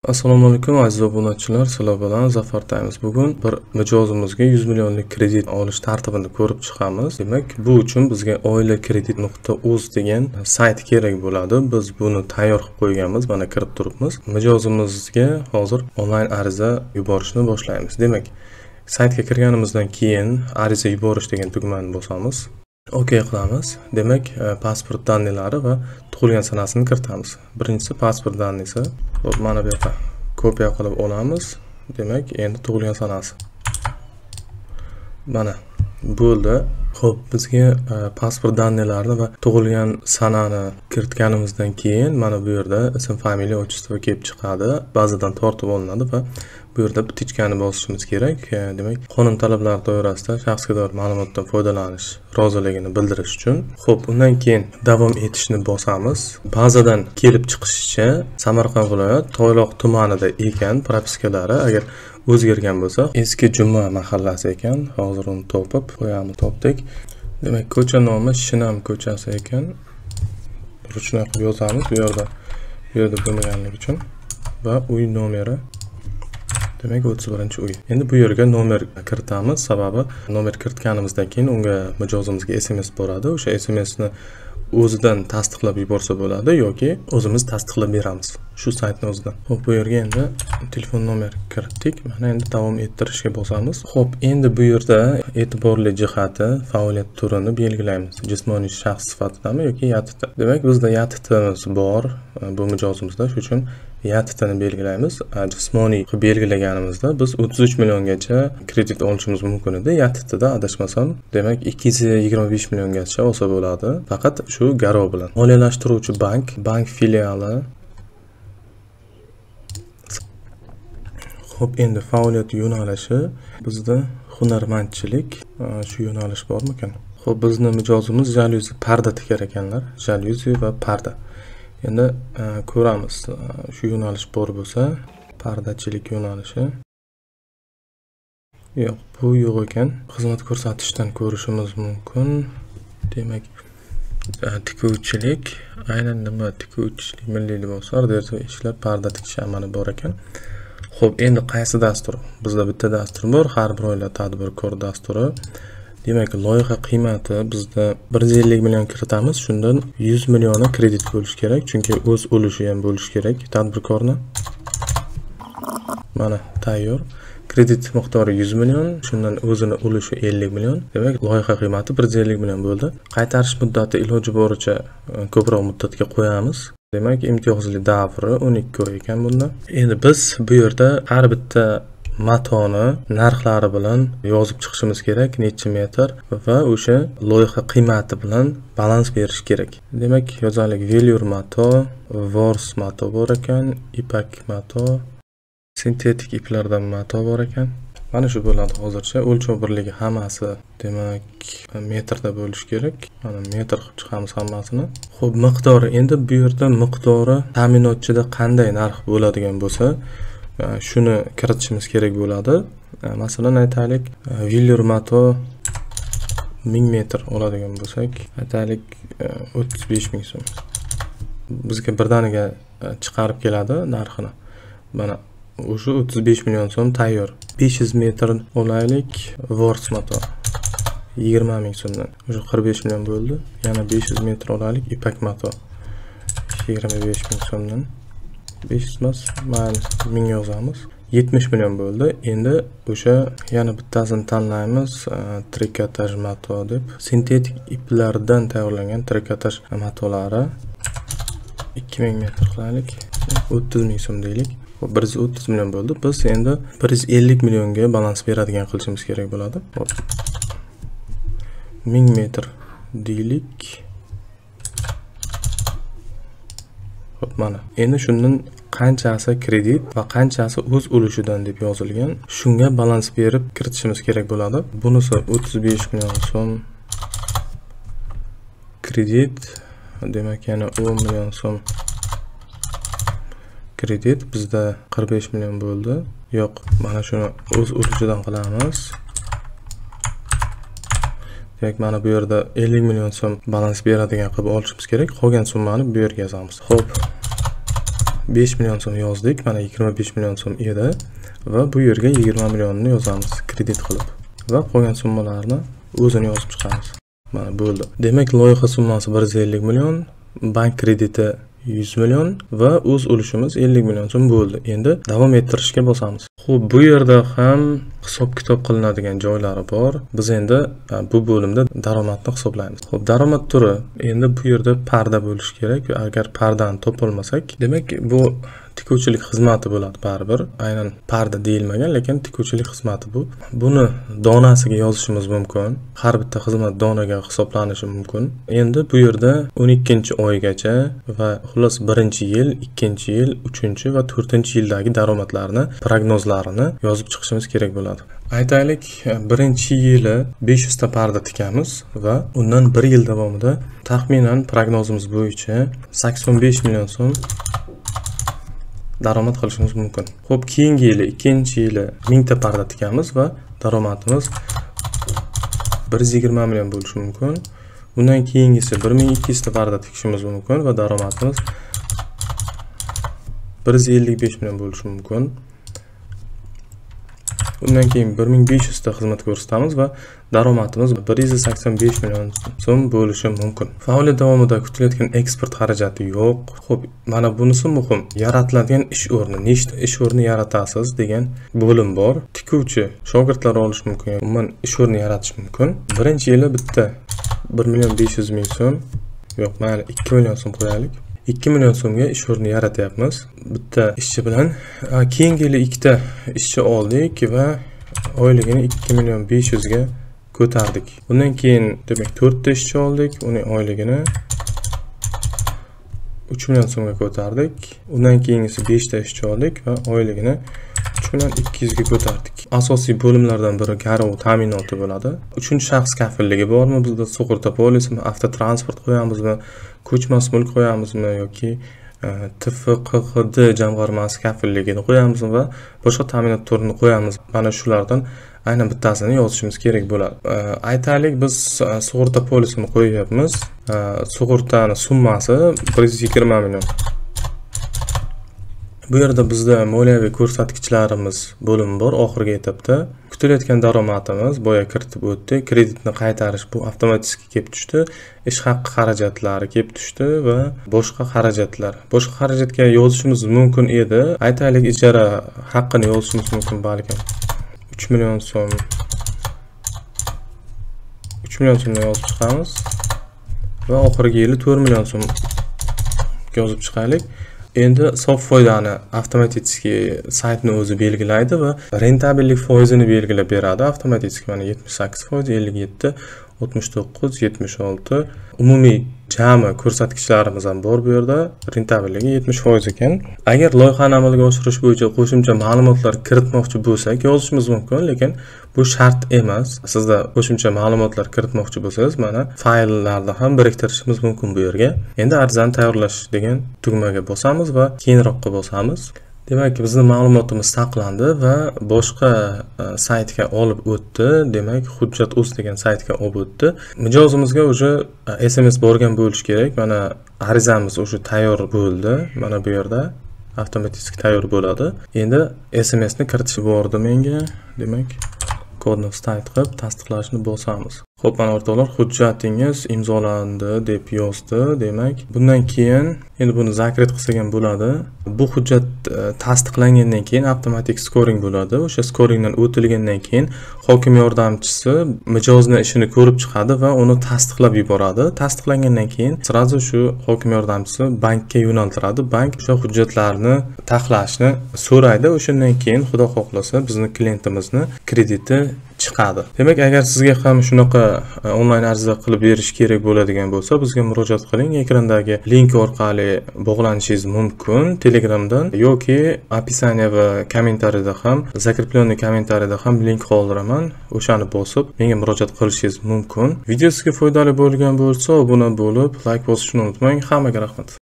Assalomu alaykum aziz obunachilar, sizlar bilan Zafar Times. Bugun bir mijozimizga 100 millionlik kredit olish tartibini ko'rib chiqamiz. Demak, bu uchun bizga oilakredit.uz degan sayt kerak bo'ladi. Biz buni tayyor qilib qo'yganmiz, mana kirib turibmiz. Mijozimizga hozir onlayn ariza yuborishni boshlaymiz. Demak, saytga kirganimizdan keyin ariza yuborish degan tugmani bosamiz. OK qilamiz. Demak, pasport danilari va tug'ilgan sanasini kiritamiz. Birinchisi pasport danisi. Mana bu yerda kopiya qilib olamiz. Demak, endi tug'ilgan sanasi. Mana bo'ldi. Xo'p, bizga pasport danlarini va tug'ilgan sanani kiritganimizdan keyin mana bu yerda ism, familiya, otchestvo kelib chiqadi. Bazadan tortib olinadi va bu yerda butichkani bosishimiz kerak. Demak, qonun talablari doirasida shaxsga doir ma'lumotdan foydalanish roziligini bildirish uchun. Xo'p, undan keyin davom etishni bosamiz. Bazadan kelib chiqishicha Samarqand viloyat Toyloq tumanida ekan propiskalari. Agar o'zgargan bo'lsa, eski Juma mahallasi ekan. Hozir uni topib qo'yamiz, topdik. Demak, ko'cha nomi Shinam ko'chasi ekan. Ruchnoy qilib yozamiz bu yerda bo'lmaganligi uchun va uy nomeri. Demak, 31-uy. Endi bu yerga nomer kiritamiz. Sababi nomer kiritganimizdan keyin unga mijozimizga SMS boradi. O'sha SMSni o'zidan tasdiqlab yuborsa bo'ladi yoki o'zimiz tasdiqlab beramiz shu saytning o'zidan. Xo'p, bu yerga endi telefon nomer kiritdik. Mana endi davom ettirishga bosamiz. Xo'p, endi bu yerda e'tiborli jihati faoliyat turini belgilaymiz. Jismoniy shaxs sifatidami yoki yatiti. Demak, bizda yatitimiz bor bu mijozimizda, shuning uchun yatitini belgilaymiz. Jismoniy qilib belgilaganimizda biz 33 milliongacha kredit olishimiz mumkin edi yatitida adashmasam. Demak, 225 milliongacha olsa bo'ladi. Faqat shu garov bilan. Moliyalashtiruvchi bank filiali. Xo'p, endi faoliyat yo'nalishi bizda hunarmandchilik, shu yo'nalish bormikan? Xo'p, bizning mijozimiz jalyuzi parda tikar ekanlar. Jalyuzi va parda. Endi ko'ramiz. Shu yo'nalish bor bo'lsa, pardachilik yo'nalishi. Yo'q, bu yo'q ekan. Xizmat ko'rsatishdan ko'rishimiz mumkin. Demak, tikuvchilik, aynan nima tikuvchilik, milliy liboslar, dersa ishlar, parda tikish amali bor ekan. Xo'p, endi qaysi dastur? Bizda bitta dastur bor, har bir oila tadbirkor dasturi. Demak, loyiha qiymati bizda 150 million kiritamiz. Shundan 100 millioni kredit bo'lish kerak, chunki o'z ulushi ham bo'lish kerak tadbirkorni. Mana tayyor. Kredit miqdori 100 million, shundan o'zini ulushi 50 million. Demak, loyiha qiymati 150 million bo'ldi. Qaytarish muddati iloji boricha ko'proq muddatga qo'yamiz. Demak, imtiyozli davri 12 oy ekan bunda. Endi biz bu yerda har bitta matoni narxlari bilan yozib chiqishimiz kerak, necha metr va o'sha loyiha qiymati bilan balans berish kerak. Demak, yozalik velur mato, vors mato bor ekan, ipak mato, sintetik iplardan mato bor ekan. Mana shu bo'ladi hozircha. O'lchov birligi hammasi demak metrda bo'lish kerak. Mana metr qilib chiqamiz hammasini. Xo'p, miqdori, endi bu yerda miqdori ta'minotchida qanday narx bo'ladigan bo'lsa, shuni kiritishimiz kerak bo'ladi. Masalan, aytaylik, velur mato 1000 metr oladigan bo'lsak, aytaylik 35 ming so'm. Bizga birdaniga chiqarib keladi narxini. Mana o'sha 35 million so'm tayyor. 500 metr olaylik, vors mato 20 ming so'mdan. O'sha 45 million bo'ldi. Yana 500 metr olaylik, ipak mato 25 ming so'mdan. 500 emas, mayli 1000 yozamiz. 70 million bo'ldi. Endi o'sha yana bittasini tanlaymiz, trikotaj mato deb. Sintetik iplardan tayyorlangan trikotaj matolari 2000 metr qilaylik. 30 ming so'm deylik. 130 million bo'ldi. Biz endi 150 millionga balans beradigan qilishimiz kerak bo'ladi. 1000 metr deylik. Xo'p, mana. Endi shundan qanchasi kredit va qanchasi o'z ulushidan deb yozilgan, shunga balans berib kiritishimiz kerak bo'ladi. Bunisi 35 million so'm kredit, demak yana 10 million so'm kredit. Bizda 45 million bo'ldi. Yo'q, mana shuni o'z ulushidan qilamiz. Demak, mana bu yerda 50 million so'm balans beradigan qilib olishimiz kerak. Qolgan summani bu yerga yozamiz. Xo'p. 5 million so'm yozdik. Mana 25 million so'm edi va bu yerga 20 millionni yozamiz kredit qilib va qolgan summalarni o'zini yozib chiqamiz. Mana bo'ldi. Demak, loyiha summasi 150 million, bank krediti 100 million va o'z ulushimiz 50 million so'm bo'ldi. Endi davom ettirishga bosamiz. Xo'p, bu yerda ham hisob-kitob qilinadigan joylari bor. Biz endi bu bo'limda daromadni hisoblaymiz. Xo'p, daromad turi endi bu yerda parda bo'lishi kerak. Agar pardani topolmasak, demak bu tikuvchilik xizmati bo'ladi baribir. Aynan parda deyilmagan, lekin tikuvchilik xizmati bu. Buni donasiga yozishimiz mumkin. Har bitta xizmat donaga hisoblanishi mumkin. Endi bu yerda 12-oygacha va xullas 1-yil, 2-yil, 3 va 4-yildagi daromadlarni, prognozlarini yozib chiqishimiz kerak bo'ladi. Aytaylik, 1-yili 500 ta parda tikamiz va undan 1 yil davomida taxminan prognozimiz bo'yicha 85 million so'm daromad qilishimiz mumkin. Xo'p, keyingi yili, 2-yili 1000 ta parda tikamiz va daromadimiz 120 million bo'lishi mumkin. Bundan keyingisi 1200 ta parda tikishimiz mumkin va daromadimiz 155 million bo'lishi mumkin. Undan keyin 1500 ta xizmat ko'rsatamiz va daromadimiz 185 million so'm bo'lishi mumkin. Faoliyat davomida kutilayotgan eksport xarajati yo'q. Xo'p, mana bunisi muhim. Yaratiladigan ish o'rni, nechta ish o'rni yaratasiz degan bo'lim bor. Tikuvchi shogirdlar olish mumkin, umuman ish o'rni yaratish mumkin. Birinchi yili bitta 1.500.000 so'm, yo'q, mayli 2 million so'm qo'yaylik. 2 million so'mga ish o'rni yaratyapmiz bitta ishchi bilan. Keyingi yili ikkita ishchi oldik va oyligini 2.500.000 ga ko'tardik. Undan keyin demak 4 ta ishchi oldik, uning oyligini 3 million so'mga ko'tardik. Undan keyingisi 5 ta ishchi oldik va oyligini 3.200.000 ga ko'tardik. Asosiy bo'limlardan biri garov ta'minoti bo'ladi. 3-shaxs kafilligi bormi? Bizda sug'urta polisimi, avtotransport qo'yamizmi, ko'chmas mulk qo'yamizmi yoki TFQHD jamg'armasi kafilligini qo'yamizmi va boshqa ta'minot turini qo'yamiz. Mana shulardan aynan bittasini yozishimiz kerak bo'ladi. Aytaylik, biz sug'urta polisini qo'yyapmiz. Sug'urtani summasi 120 million. Bu yerda bizda moliyaviy ko'rsatkichlarimiz bo'limi bor oxirgi etapda. Kutilayotgan daromadimiz boya kiritib o'tdik. Kreditni qaytarish bu avtomatik kelib tushdi. Ish haqqi xarajatlari kelib tushdi va boshqa xarajatlar. Boshqa xarajatga yozishimiz mumkin edi. Aytaylik, ijara haqqini yozishimiz mumkin balkim. 3 million so'm. 3 million so'mni yozib chiqamiz va oxirgi yili 4 million so'm yozib chiqaylik. Endi sof foydani avtomatik saytni o'zi belgilaydi va rentabellik foizini belgilab beradi. Avtomatik mana 78%, 57, 69, 76. Umumiy jami ko'rsatkichlarimiz ham bor bu yerda. Rentabelligi 70% ekan. Agar loyihani amalga oshirish bo'yicha qo'shimcha ma'lumotlar kiritmoqchi bo'lsak, yozishimiz mumkin, lekin bu shart emas. Sizda qo'shimcha ma'lumotlar kiritmoqchi bo'lsangiz, mana fayllarni ham biriktirishimiz mumkin bu yerga. Endi arizani tayyorlash degan tugmaga bosamiz va keyinroqqa bosamiz. Demak, bizning ma'lumotimiz saqlandi va boshqa saytga olib o'tdi. Demak, hujjat.uz degan saytga olib o'tdi. Mijozimizga o'sha SMS borgan bo'lish kerak. Mana arizamiz o'sha tayyor bo'ldi. Mana bu yerda avtomatik tayyor bo'ladi. Endi SMSni kiritish bordi menga. Demak, kodni write qilib tasdiqlashni bosamiz. Xo'p, mana o'rtoqlar, hujjatingiz imzolandi deb yozdi. Demak, bundan keyin endi buni zakrit qilsak ham bo'ladi. Bu hujjat tasdiqlangandan keyin avtomatik scoring bo'ladi. O'sha scoringdan o'tilgandan keyin hokim yordamchisi mijozning ishini ko'rib chiqadi va uni tasdiqlab yuboradi. Tasdiqlangandan keyin sirazu shu hokim yordamchisi bankka yo'naltiradi. Bank o'sha hujjatlarni taxlashni so'raydi. O'shandan keyin xudo xohlasa bizning klientimizni krediti chiqadi. Demak, agar sizga ham shunaqa onlayn ariza qilib berish kerak bo'ladigan bo'lsa, bizga murojaat qiling. Ekrandagi link orqali bog'lanishingiz mumkin Telegramdan yoki описание va kommentariyada ham, закрепленный kommentariyada ham link qoldiraman. O'shani bosib menga murojaat qilishingiz mumkin. Video sizga foydali bo'lgan bo'lsa, obuna bo'lib, like bosishni unutmang. Hammaga rahmat.